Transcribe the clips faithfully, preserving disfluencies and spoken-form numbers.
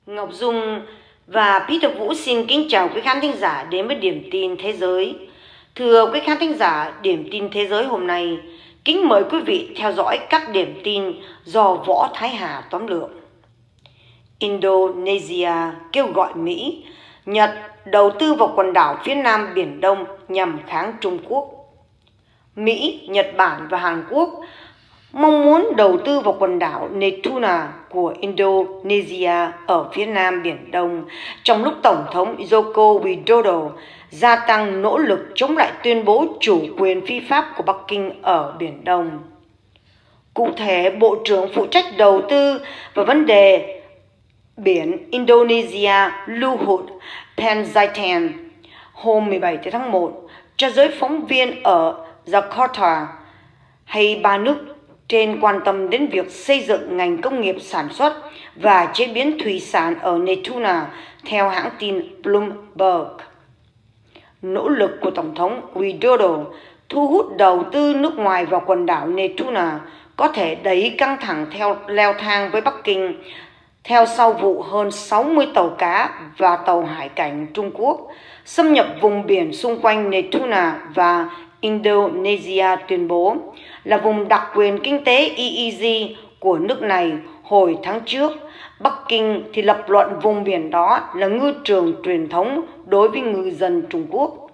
Ngọc Dung và Peter Vũ xin kính chào quý khán thính giả đến với Điểm tin Thế giới. Thưa quý khán thính giả, Điểm tin Thế giới hôm nay, kính mời quý vị theo dõi các điểm tin do Võ Thái Hà tóm lược. Indonesia kêu gọi Mỹ, Nhật đầu tư vào quần đảo phía nam Biển Đông nhằm kháng Trung Quốc. Mỹ, Nhật Bản và Hàn Quốc mong muốn đầu tư vào quần đảo Natuna của Indonesia ở phía nam Biển Đông trong lúc Tổng thống Joko Widodo gia tăng nỗ lực chống lại tuyên bố chủ quyền phi pháp của Bắc Kinh ở Biển Đông. Cụ thể, Bộ trưởng phụ trách đầu tư và vấn đề biển Indonesia Luhut Panjaitan hôm mười bảy tháng một cho giới phóng viên ở Jakarta hay ba nước trên quan tâm đến việc xây dựng ngành công nghiệp sản xuất và chế biến thủy sản ở Natuna theo hãng tin Bloomberg. Nỗ lực của Tổng thống Widodo thu hút đầu tư nước ngoài vào quần đảo Natuna có thể đẩy căng thẳng theo leo thang với Bắc Kinh theo sau vụ hơn sáu mươi tàu cá và tàu hải cảnh Trung Quốc xâm nhập vùng biển xung quanh Natuna và Indonesia tuyên bố là vùng đặc quyền kinh tế E E Z của nước này hồi tháng trước. Bắc Kinh thì lập luận vùng biển đó là ngư trường truyền thống đối với ngư dân Trung Quốc.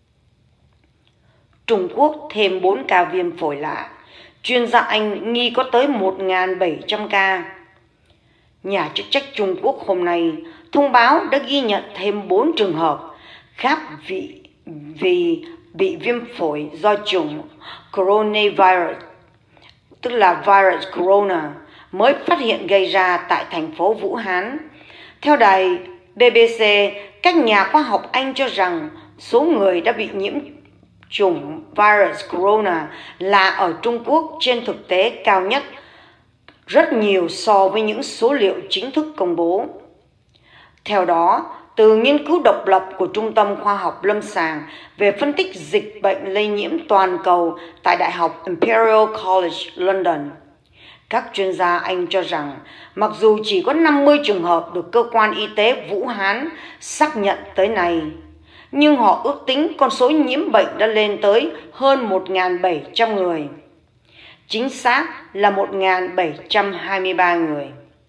Trung Quốc thêm bốn ca viêm phổi lạ, chuyên gia Anh nghi có tới một nghìn bảy trăm ca. Nhà chức trách Trung Quốc hôm nay thông báo đã ghi nhận thêm bốn trường hợp khác vì, vì bị viêm phổi do chủng coronavirus, tức là virus corona, mới phát hiện gây ra tại thành phố Vũ Hán. Theo đài B B C, các nhà khoa học Anh cho rằng số người đã bị nhiễm chủng virus corona là ở Trung Quốc trên thực tế cao nhất rất nhiều so với những số liệu chính thức công bố. Theo đó, từ nghiên cứu độc lập của Trung tâm Khoa học Lâm sàng về phân tích dịch bệnh lây nhiễm toàn cầu tại Đại học Imperial College London, các chuyên gia Anh cho rằng mặc dù chỉ có năm mươi trường hợp được cơ quan y tế Vũ Hán xác nhận tới nay, nhưng họ ước tính con số nhiễm bệnh đã lên tới hơn một nghìn bảy trăm người. Chính xác là một nghìn bảy trăm hai mươi ba người.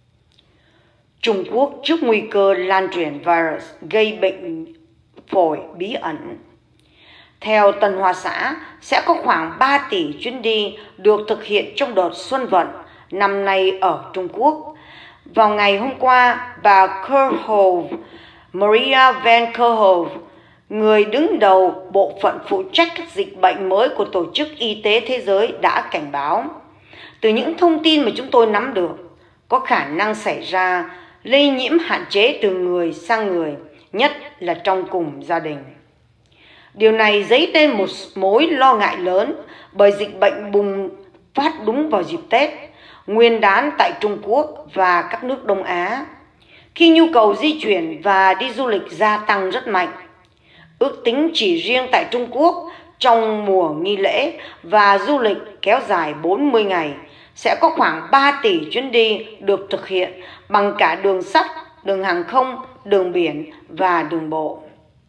Trung Quốc trước nguy cơ lan truyền virus gây bệnh phổi bí ẩn. Theo Tân Hoa Xã, sẽ có khoảng ba tỷ chuyến đi được thực hiện trong đợt Xuân Vận năm nay ở Trung Quốc. Vào ngày hôm qua, bà Kerhove, Maria Van Kerhove, người đứng đầu bộ phận phụ trách các dịch bệnh mới của Tổ chức Y tế Thế giới đã cảnh báo. Từ những thông tin mà chúng tôi nắm được, có khả năng xảy ra lây nhiễm hạn chế từ người sang người, nhất là trong cùng gia đình. Điều này dấy lên một mối lo ngại lớn bởi dịch bệnh bùng phát đúng vào dịp Tết, Nguyên đán tại Trung Quốc và các nước Đông Á, khi nhu cầu di chuyển và đi du lịch gia tăng rất mạnh. Ước tính chỉ riêng tại Trung Quốc trong mùa nghi lễ và du lịch kéo dài bốn mươi ngày, sẽ có khoảng ba tỷ chuyến đi được thực hiện bằng cả đường sắt, đường hàng không, đường biển và đường bộ.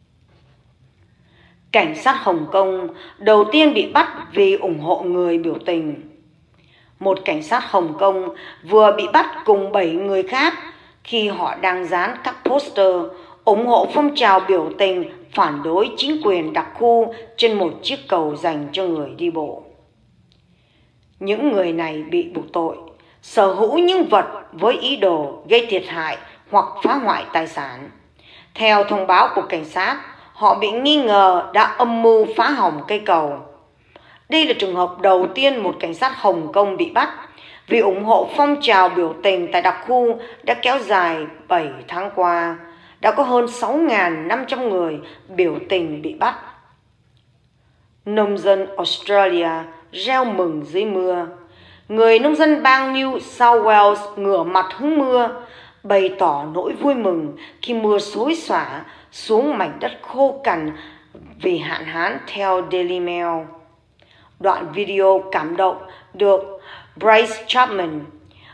Cảnh sát Hồng Kông đầu tiên bị bắt vì ủng hộ người biểu tình. Một cảnh sát Hồng Kông vừa bị bắt cùng bảy người khác khi họ đang dán các poster ủng hộ phong trào biểu tình phản đối chính quyền đặc khu trên một chiếc cầu dành cho người đi bộ. Những người này bị buộc tội sở hữu những vật với ý đồ gây thiệt hại hoặc phá hoại tài sản. Theo thông báo của cảnh sát, họ bị nghi ngờ đã âm mưu phá hỏng cây cầu. Đây là trường hợp đầu tiên một cảnh sát Hồng Kông bị bắt vì ủng hộ phong trào biểu tình tại đặc khu đã kéo dài bảy tháng qua. Đã có hơn sáu nghìn năm trăm người biểu tình bị bắt. Nông dân Australia reo mừng dưới mưa. Người nông dân bang New South Wales ngửa mặt hứng mưa, bày tỏ nỗi vui mừng khi mưa xối xả xuống mảnh đất khô cằn vì hạn hán theo Daily Mail. Đoạn video cảm động được Bryce Chapman,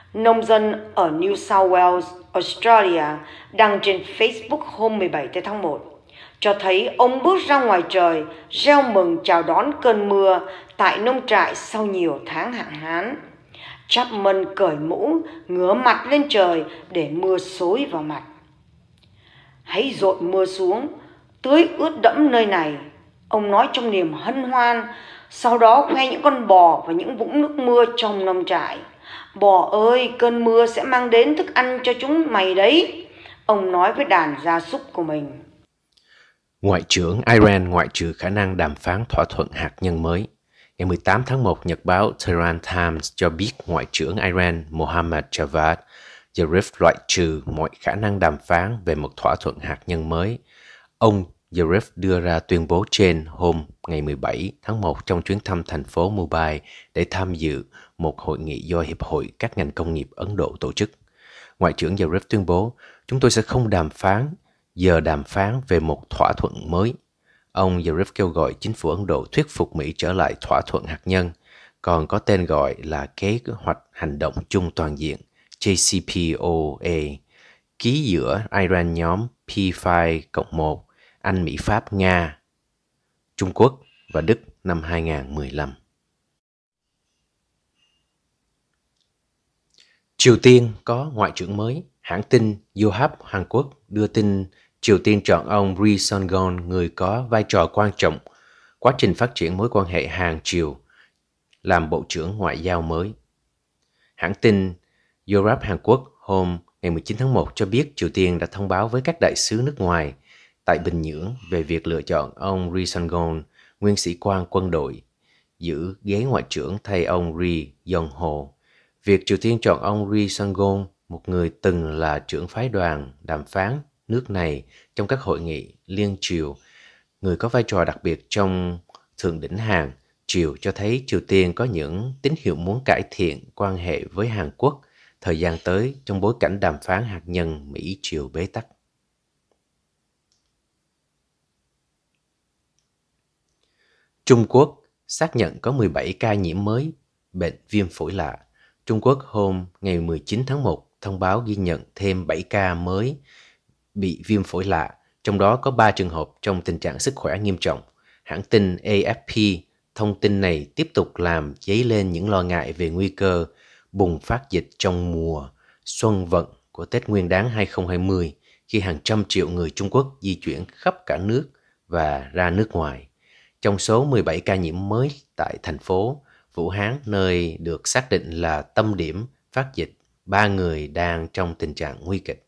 Nông dân ở New South Wales, Australia đăng trên Facebook hôm mười bảy tháng một cho thấy ông bước ra ngoài trời reo mừng chào đón cơn mưa tại nông trại sau nhiều tháng hạn hán. Chapman cởi mũ, ngửa mặt lên trời để mưa xối vào mặt. Hãy dội mưa xuống, tưới ướt đẫm nơi này, ông nói trong niềm hân hoan, sau đó khoe những con bò và những vũng nước mưa trong nông trại. Bò ơi, cơn mưa sẽ mang đến thức ăn cho chúng mày đấy, ông nói với đàn gia súc của mình. Ngoại trưởng Iran ngoại trừ khả năng đàm phán thỏa thuận hạt nhân mới. Ngày mười tám tháng một, nhật báo Tehran Times cho biết Ngoại trưởng Iran Mohammad Javad Zarif loại trừ mọi khả năng đàm phán về một thỏa thuận hạt nhân mới. Ông Zarif đưa ra tuyên bố trên hôm ngày mười bảy tháng một trong chuyến thăm thành phố Mumbai để tham dự một hội nghị do Hiệp hội các ngành công nghiệp Ấn Độ tổ chức. Ngoại trưởng Zarif tuyên bố, chúng tôi sẽ không đàm phán, giờ đàm phán về một thỏa thuận mới. Ông Zarif kêu gọi chính phủ Ấn Độ thuyết phục Mỹ trở lại thỏa thuận hạt nhân, còn có tên gọi là Kế hoạch hành động chung toàn diện J C P O A, ký giữa Iran nhóm P năm cộng một, Anh, Mỹ, Pháp, Nga, Trung Quốc và Đức năm hai nghìn không trăm mười lăm. Triều Tiên có ngoại trưởng mới. Hãng tin Yonhap Hàn Quốc đưa tin Triều Tiên chọn ông Ri Son-gon, người có vai trò quan trọng quá trình phát triển mối quan hệ Hàn-Triều, làm Bộ trưởng Ngoại giao mới. Hãng tin Yonhap Hàn Quốc hôm ngày mười chín tháng một cho biết Triều Tiên đã thông báo với các đại sứ nước ngoài tại Bình Nhưỡng về việc lựa chọn ông Ri Son-gon, nguyên sĩ quan quân đội, giữ ghế ngoại trưởng thay ông Ri Yong-ho. Việc Triều Tiên chọn ông Ri Son-gon, một người từng là trưởng phái đoàn đàm phán nước này trong các hội nghị liên triều, người có vai trò đặc biệt trong thượng đỉnh Hàn Triều, cho thấy Triều Tiên có những tín hiệu muốn cải thiện quan hệ với Hàn Quốc thời gian tới trong bối cảnh đàm phán hạt nhân Mỹ-Triều bế tắc. Trung Quốc xác nhận có mười bảy ca nhiễm mới bệnh viêm phổi lạ. Trung Quốc hôm ngày mười chín tháng một thông báo ghi nhận thêm bảy ca mới bị viêm phổi lạ, trong đó có ba trường hợp trong tình trạng sức khỏe nghiêm trọng. Hãng tin A F P thông tin này tiếp tục làm dấy lên những lo ngại về nguy cơ bùng phát dịch trong mùa xuân vận của Tết Nguyên đán hai không hai không, khi hàng trăm triệu người Trung Quốc di chuyển khắp cả nước và ra nước ngoài. Trong số mười bảy ca nhiễm mới tại thành phố Vũ Hán, nơi được xác định là tâm điểm phát dịch, ba người đang trong tình trạng nguy kịch.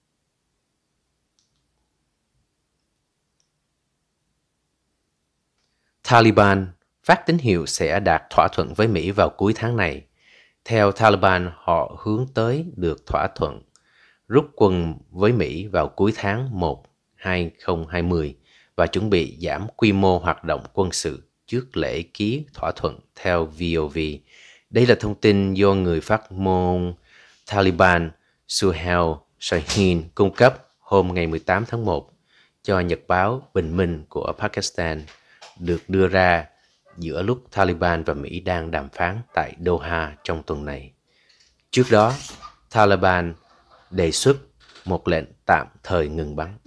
Taliban phát tín hiệu sẽ đạt thỏa thuận với Mỹ vào cuối tháng này. Theo Taliban, họ hướng tới được thỏa thuận rút quân với Mỹ vào cuối tháng một năm hai không hai không và chuẩn bị giảm quy mô hoạt động quân sự trước lễ ký thỏa thuận theo V O V. Đây là thông tin do người phát ngôn Taliban Suhail Shaheen cung cấp hôm ngày mười tám tháng một cho Nhật báo Bình Minh của Pakistan, được đưa ra giữa lúc Taliban và Mỹ đang đàm phán tại Doha trong tuần này. Trước đó, Taliban đề xuất một lệnh tạm thời ngừng bắn.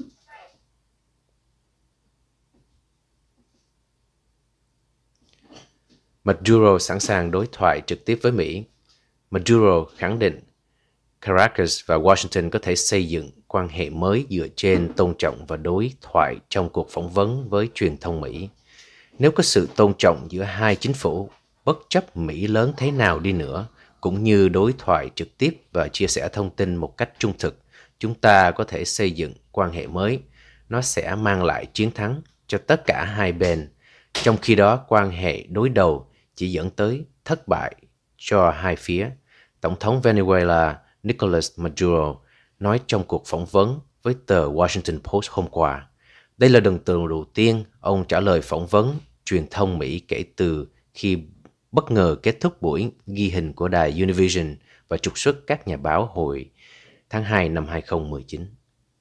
Maduro sẵn sàng đối thoại trực tiếp với Mỹ. Maduro khẳng định Caracas và Washington có thể xây dựng quan hệ mới dựa trên tôn trọng và đối thoại trong cuộc phỏng vấn với truyền thông Mỹ. Nếu có sự tôn trọng giữa hai chính phủ, bất chấp Mỹ lớn thế nào đi nữa, cũng như đối thoại trực tiếp và chia sẻ thông tin một cách trung thực, chúng ta có thể xây dựng quan hệ mới. Nó sẽ mang lại chiến thắng cho tất cả hai bên. Trong khi đó, quan hệ đối đầu chỉ dẫn tới thất bại cho hai phía, Tổng thống Venezuela Nicolas Maduro nói trong cuộc phỏng vấn với tờ Washington Post hôm qua. Đây là lần đầu tiên ông trả lời phỏng vấn truyền thông Mỹ kể từ khi bất ngờ kết thúc buổi ghi hình của đài Univision và trục xuất các nhà báo hồi tháng hai năm hai không một chín.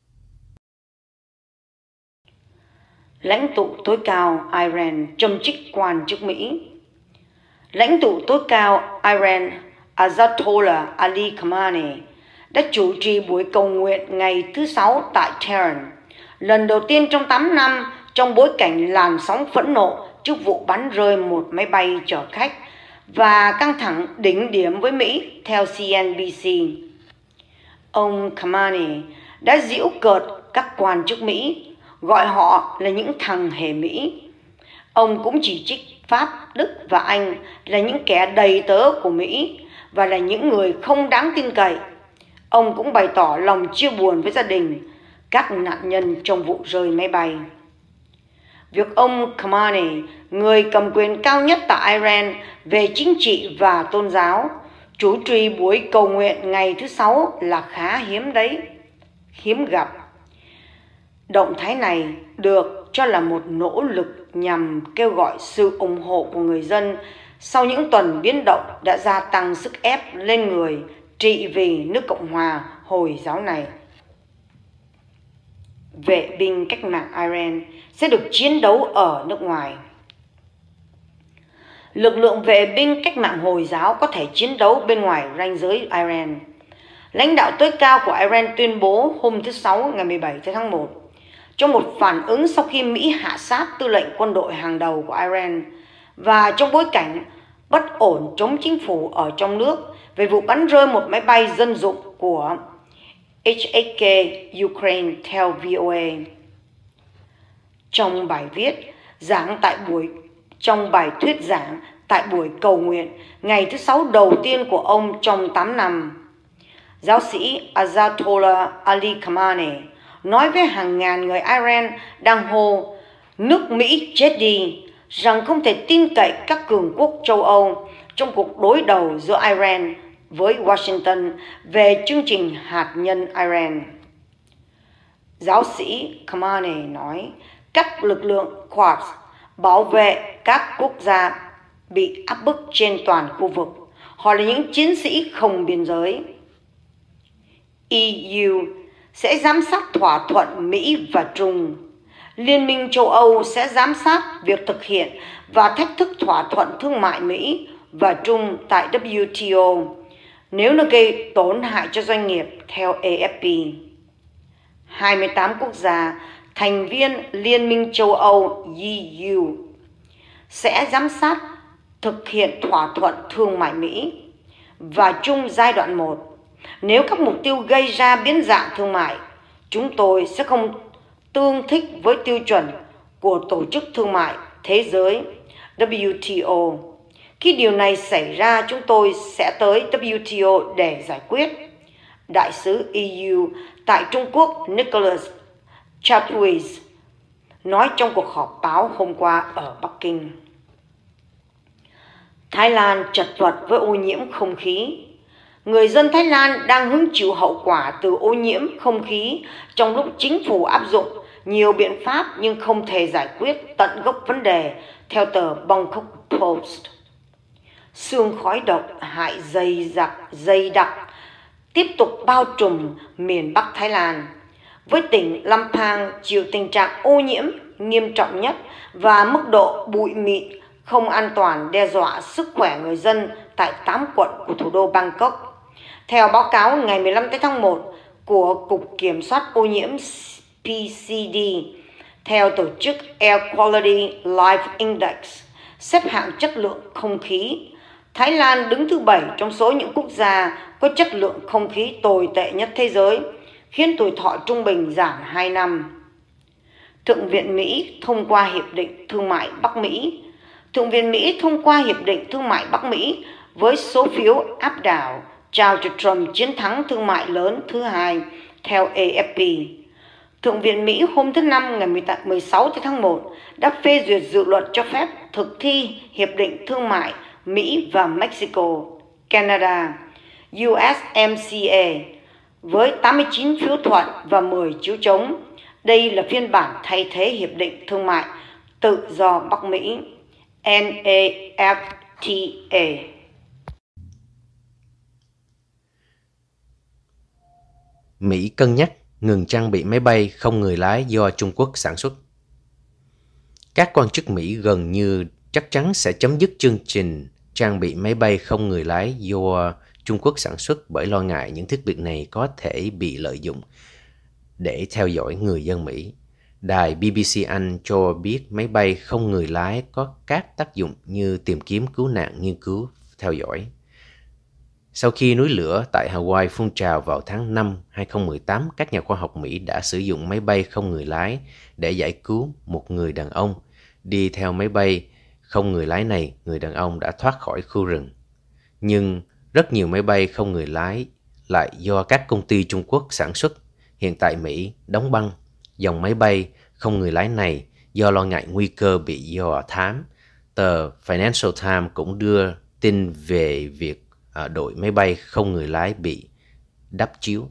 Lãnh tụ tối cao Iran châm chích quan chức Mỹ. Lãnh tụ tối cao Iran Ayatollah Ali Khamenei đã chủ trì buổi cầu nguyện ngày thứ Sáu tại Tehran, lần đầu tiên trong tám năm trong bối cảnh làn sóng phẫn nộ trước vụ bắn rơi một máy bay chở khách và căng thẳng đỉnh điểm với Mỹ, theo C N B C. Ông Khamenei đã giễu cợt các quan chức Mỹ, gọi họ là những thằng hề Mỹ. Ông cũng chỉ trích Pháp, Đức và Anh là những kẻ đầy tớ của Mỹ và là những người không đáng tin cậy. Ông cũng bày tỏ lòng chia buồn với gia đình các nạn nhân trong vụ rơi máy bay. Việc ông Khamenei, người cầm quyền cao nhất tại Iran về chính trị và tôn giáo, chủ trì buổi cầu nguyện ngày thứ Sáu là khá hiếm đấy, hiếm gặp. Động thái này được cho là một nỗ lực nhằm kêu gọi sự ủng hộ của người dân sau những tuần biến động đã gia tăng sức ép lên người trị vì nước Cộng hòa Hồi giáo này. Vệ binh cách mạng Iran sẽ được chiến đấu ở nước ngoài. Lực lượng vệ binh cách mạng Hồi giáo có thể chiến đấu bên ngoài ranh giới Iran. Lãnh đạo tối cao của Iran tuyên bố hôm thứ Sáu ngày mười bảy tháng một, trong một phản ứng sau khi Mỹ hạ sát tư lệnh quân đội hàng đầu của Iran và trong bối cảnh bất ổn chống chính phủ ở trong nước về vụ bắn rơi một máy bay dân dụng của H A K Ukraine, theo V O A. Trong bài viết giảng tại buổi trong bài thuyết giảng tại buổi cầu nguyện ngày thứ Sáu đầu tiên của ông trong tám năm, giáo sĩ Ayatollah Ali Khamenei nói với hàng ngàn người Iran đang hô nước Mỹ chết đi rằng không thể tin cậy các cường quốc châu Âu trong cuộc đối đầu giữa Iran với Washington về chương trình hạt nhân Iran. Giáo sĩ Khamenei nói các lực lượng Quds bảo vệ các quốc gia bị áp bức trên toàn khu vực. Họ là những chiến sĩ không biên giới. E U sẽ giám sát thỏa thuận Mỹ và Trung. Liên minh châu Âu sẽ giám sát việc thực hiện và thách thức thỏa thuận thương mại Mỹ và Trung tại W T O nếu nó gây tổn hại cho doanh nghiệp, theo A F P. hai mươi tám quốc gia thành viên Liên minh châu Âu E U sẽ giám sát thực hiện thỏa thuận thương mại Mỹ và Trung giai đoạn một. Nếu các mục tiêu gây ra biến dạng thương mại, chúng tôi sẽ không tương thích với tiêu chuẩn của Tổ chức Thương mại Thế giới W T O. Khi điều này xảy ra, chúng tôi sẽ tới W T O để giải quyết. Đại sứ E U tại Trung Quốc Nicholas Chapuis nói trong cuộc họp báo hôm qua ở Bắc Kinh. Thái Lan chật vật với ô nhiễm không khí. Người dân Thái Lan đang hứng chịu hậu quả từ ô nhiễm không khí trong lúc chính phủ áp dụng nhiều biện pháp nhưng không thể giải quyết tận gốc vấn đề, theo tờ Bangkok Post. Sương khói độc hại dày đặc, dày đặc tiếp tục bao trùm miền Bắc Thái Lan, với tỉnh Lampang chịu tình trạng ô nhiễm nghiêm trọng nhất và mức độ bụi mịn không an toàn đe dọa sức khỏe người dân tại tám quận của thủ đô Bangkok. Theo báo cáo ngày mười lăm tháng một của Cục Kiểm soát ô nhiễm P C D, theo tổ chức Air Quality Life Index, xếp hạng chất lượng không khí, Thái Lan đứng thứ bảy trong số những quốc gia có chất lượng không khí tồi tệ nhất thế giới, khiến tuổi thọ trung bình giảm hai năm. Thượng viện Mỹ thông qua Hiệp định Thương mại Bắc Mỹ. Thượng viện Mỹ thông qua Hiệp định Thương mại Bắc Mỹ với số phiếu áp đảo trao cho Trump chiến thắng thương mại lớn thứ hai, theo A F P. Thượng viện Mỹ hôm thứ Năm ngày mười sáu tháng một đã phê duyệt dự luật cho phép thực thi Hiệp định Thương mại Mỹ và Mexico, Canada, U S M C A, với tám mươi chín phiếu thuận và mười phiếu chống. Đây là phiên bản thay thế Hiệp định Thương mại Tự do Bắc Mỹ, N A F T A. Mỹ cân nhắc ngừng trang bị máy bay không người lái do Trung Quốc sản xuất. Các quan chức Mỹ gần như chắc chắn sẽ chấm dứt chương trình trang bị máy bay không người lái do Trung Quốc sản xuất bởi lo ngại những thiết bị này có thể bị lợi dụng để theo dõi người dân Mỹ. Đài B B C Anh cho biết máy bay không người lái có các tác dụng như tìm kiếm, cứu nạn, nghiên cứu, theo dõi. Sau khi núi lửa tại Hawaii phun trào vào tháng năm hai nghìn không trăm mười tám, các nhà khoa học Mỹ đã sử dụng máy bay không người lái để giải cứu một người đàn ông. Đi theo máy bay không người lái này, người đàn ông đã thoát khỏi khu rừng. Nhưng rất nhiều máy bay không người lái lại do các công ty Trung Quốc sản xuất. Hiện tại Mỹ đóng băng dòng máy bay không người lái này do lo ngại nguy cơ bị dò thám. Tờ Financial Times cũng đưa tin về việc đội máy bay không người lái bị đắp chiếu.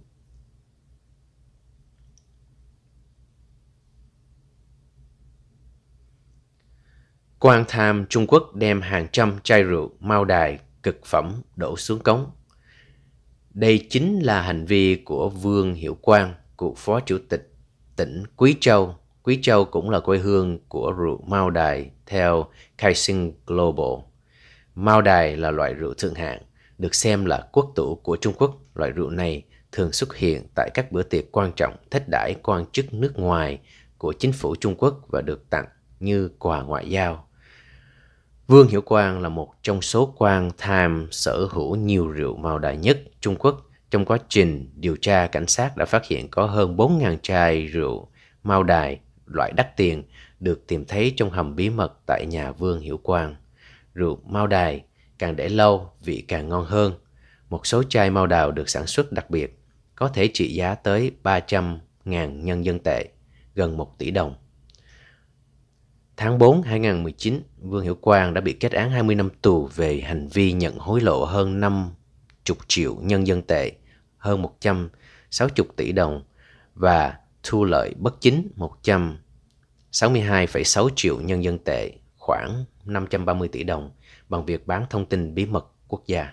Quan tham Trung Quốc đem hàng trăm chai rượu Mao Đài cực phẩm đổ xuống cống. Đây chính là hành vi của Vương Hiểu Quang, cựu phó chủ tịch tỉnh Quý Châu. Quý Châu cũng là quê hương của rượu Mao Đài theo Caixin Global. Mao Đài là loại rượu thượng hạng, được xem là quốc tủ của Trung Quốc. Loại rượu này thường xuất hiện tại các bữa tiệc quan trọng, thết đãi quan chức nước ngoài của chính phủ Trung Quốc và được tặng như quà ngoại giao. Vương Hiểu Quang là một trong số quan tham sở hữu nhiều rượu Mao Đài nhất Trung Quốc. Trong quá trình điều tra, cảnh sát đã phát hiện có hơn bốn nghìn chai rượu Mao Đài loại đắt tiền được tìm thấy trong hầm bí mật tại nhà Vương Hiểu Quang. Rượu Mao Đài càng để lâu, vị càng ngon hơn. Một số chai Mao Đào được sản xuất đặc biệt, có thể trị giá tới ba trăm nghìn nhân dân tệ, gần một tỷ đồng. Tháng tư hai nghìn không trăm mười chín, Vương Hiểu Quang đã bị kết án hai mươi năm tù về hành vi nhận hối lộ hơn năm mươi triệu nhân dân tệ, hơn một trăm sáu mươi tỷ đồng, và thu lợi bất chính một trăm sáu mươi hai phẩy sáu triệu nhân dân tệ, khoảng năm trăm ba mươi tỷ đồng, bằng việc bán thông tin bí mật quốc gia.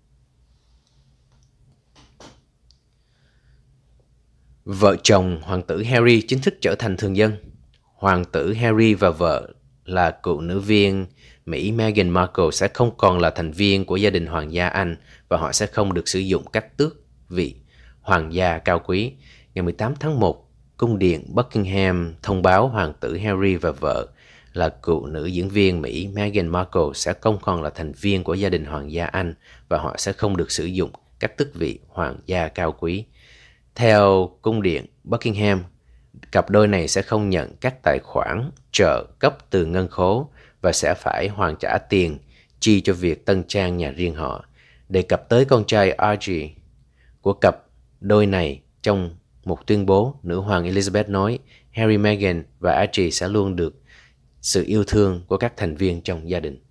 Vợ chồng hoàng tử Harry chính thức trở thành thường dân. Hoàng tử Harry và vợ là cựu nữ viên Mỹ Meghan Markle sẽ không còn là thành viên của gia đình hoàng gia Anh và họ sẽ không được sử dụng các tước vị hoàng gia cao quý. Ngày mười tám tháng một, cung điện Buckingham thông báo hoàng tử Harry và vợ là cựu nữ diễn viên Mỹ Meghan Markle sẽ không còn là thành viên của gia đình hoàng gia Anh và họ sẽ không được sử dụng các tước vị hoàng gia cao quý. Theo cung điện Buckingham, cặp đôi này sẽ không nhận các tài khoản trợ cấp từ ngân khố và sẽ phải hoàn trả tiền chi cho việc tân trang nhà riêng họ. Đề cập tới con trai Archie của cặp đôi này, trong một tuyên bố, nữ hoàng Elizabeth nói Harry, Meghan và Archie sẽ luôn được sự yêu thương của các thành viên trong gia đình.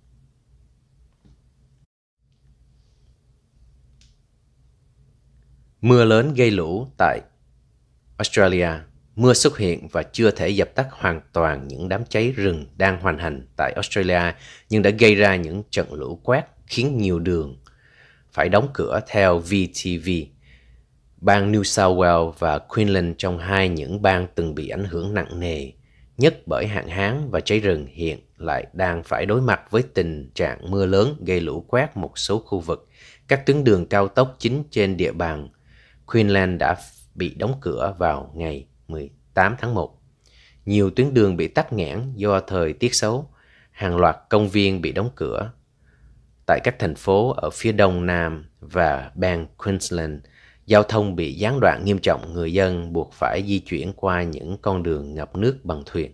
Mưa lớn gây lũ tại Australia. Mưa xuất hiện và chưa thể dập tắt hoàn toàn những đám cháy rừng đang hoành hành tại Australia, nhưng đã gây ra những trận lũ quét khiến nhiều đường phải đóng cửa theo V T V. Bang New South Wales và Queensland, trong hai những bang từng bị ảnh hưởng nặng nề nhất bởi hạn hán và cháy rừng, hiện lại đang phải đối mặt với tình trạng mưa lớn gây lũ quét một số khu vực. Các tuyến đường cao tốc chính trên địa bàn Queensland đã bị đóng cửa vào ngày mười tám tháng một. Nhiều tuyến đường bị tắc nghẽn do thời tiết xấu. Hàng loạt công viên bị đóng cửa tại các thành phố ở phía đông nam và bang Queensland. Giao thông bị gián đoạn nghiêm trọng, người dân buộc phải di chuyển qua những con đường ngập nước bằng thuyền.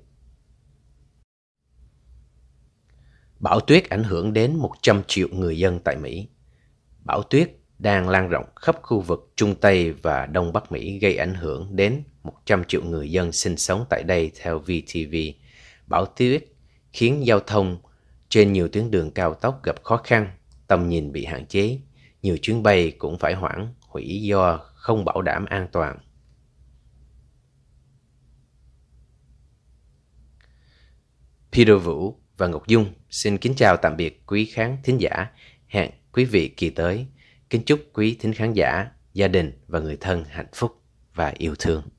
Bão tuyết ảnh hưởng đến một trăm triệu người dân tại Mỹ. Bão tuyết đang lan rộng khắp khu vực Trung Tây và Đông Bắc Mỹ, gây ảnh hưởng đến một trăm triệu người dân sinh sống tại đây theo V T V. Bão tuyết khiến giao thông trên nhiều tuyến đường cao tốc gặp khó khăn, tầm nhìn bị hạn chế. Nhiều chuyến bay cũng phải hoãn hủy do không bảo đảm an toàn. Peter Vũ và Ngọc Dung xin kính chào tạm biệt quý khán thính giả. Hẹn quý vị kỳ tới. Kính chúc quý thính khán giả, gia đình và người thân hạnh phúc và yêu thương.